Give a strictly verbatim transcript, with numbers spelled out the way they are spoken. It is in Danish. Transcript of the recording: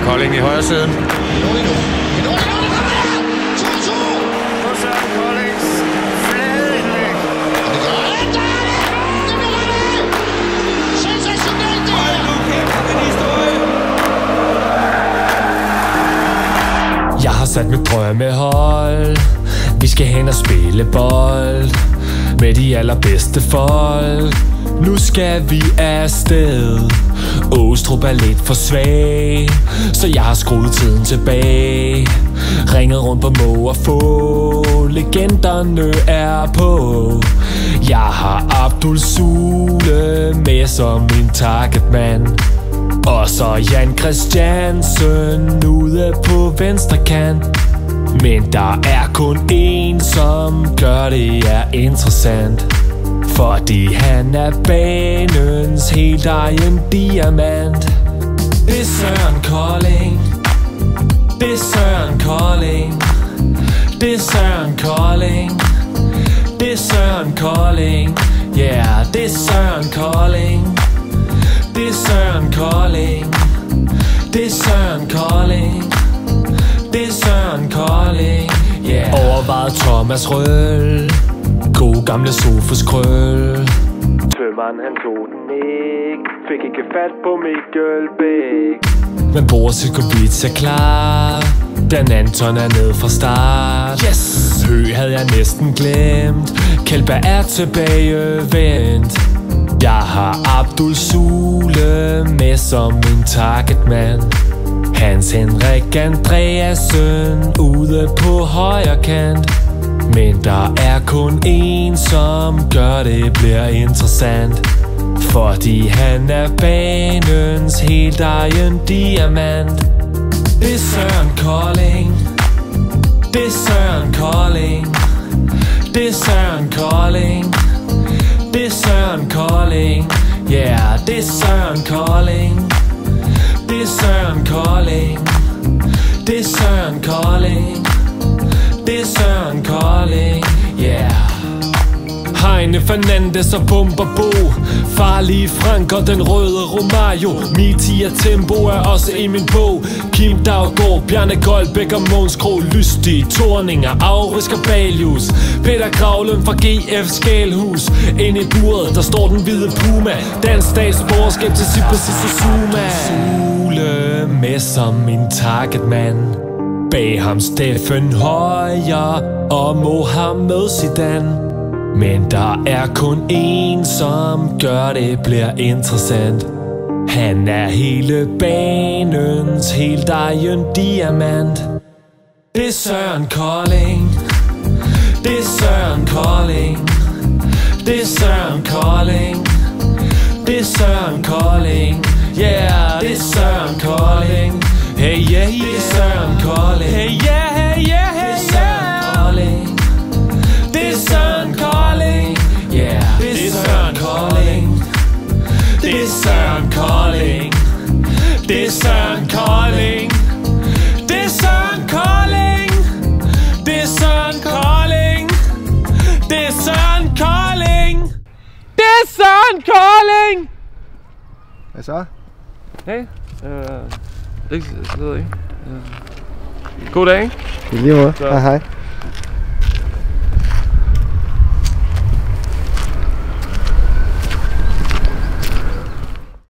Kolding i højre siden. Jeg har sat mit drømmehold. Vi skal hen og spille bold med de allerbedste folk. Nu skal vi afsted. Åstrup er lidt for svag, så jeg har skruet tiden tilbage. Ringet rundt på må og få. Legenderne er på. Jeg har Abdul Sule med som min targetmand. Og så Jan Christiansen ude på venstre kant. Men der er kun én, som gør det er interessant. Fordi han er banens helt egen diamant. Det er Søren Kolding. Det er Søren Kolding. Det er Søren Kolding. Det er Søren Kolding. Yeah, det er Søren Kolding. Det er Søren Kolding. Det er Søren Kolding. Det er Søren Kolding. Yeah. Overvejet Thomas Røhl. God gamle Sofus Krøll. Tømmeren han tog den ikke. Fik ikke fat på Mikkel Bæk. Men Borsigovic er klar. Dan Anton er ned fra start. Yes! Hø havde jeg næsten glemt. Kjellberg er tilbagevendt. Jeg har Abdul Sule med som min targetmand. Hans Henrik Andreasen ude på højre kant. Men der er kun én, som gør det bliver interessant. Fordi han er banens helt egen diamant. Det er Søren Kolding. Det er Søren Kolding. Det er Søren Kolding. Det er Søren Kolding. Yeah, det er Søren Kolding. Det er Søren Kolding. Det er Søren Kolding. Det er Søren Kolding. Yeah. Heine Fernandes og Bomber Bo. Farlige Frank og den røde Romario. Miti og Tempo er også i min bog. Kim Daugård, Bjarne Goldbæk og Mogens Krog. Lystig, Torninger, Aurisk og Balius. Peter Gravlund fra G F Skælhus. Inde i buret, der står den hvide Puma. Dansk statsborgerskab til Cyprus og Zuma. Sule med som min targetmand. Bag ham Steffen Højer og Mohamed Zidane. Men der er kun én, som gør det bliver interessant. Han er hele banens helt egen diamant. Det er Søren Kolding. Det er Søren Kolding. Det er Søren Kolding. Det er Søren Kolding. Yeah, det er Søren Kolding. Hey yeah, yeah. Det er Søren Kolding. Hey yeah, hey yeah, hey yeah. Det er Søren Kolding. Yeah, det er Søren Kolding. Det er Søren Kolding. Det er Søren Kolding. Det er Søren Kolding. Det er Søren Kolding. Det er Søren Kolding. Det er Søren Kolding. Hvad så? Hey, øh, ikke, jeg ved ikke. Øh, god dag, ikke? I lige måde. Hej hej.